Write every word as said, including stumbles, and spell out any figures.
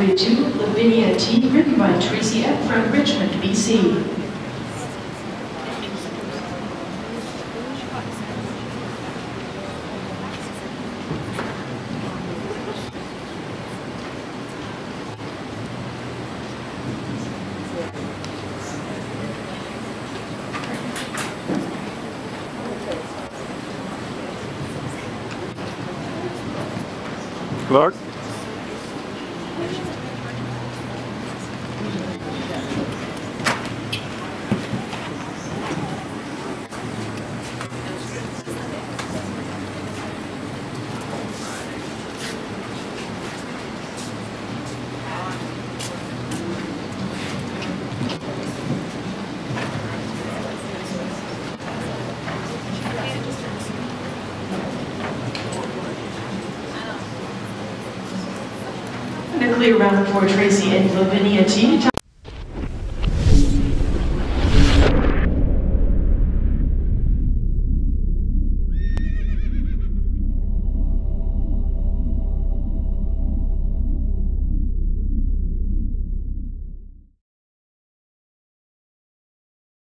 Grade two, Lavinia T, written by Tracy F. from Richmond, B C. Clark? And a clear round for Tracy and Lavinia T.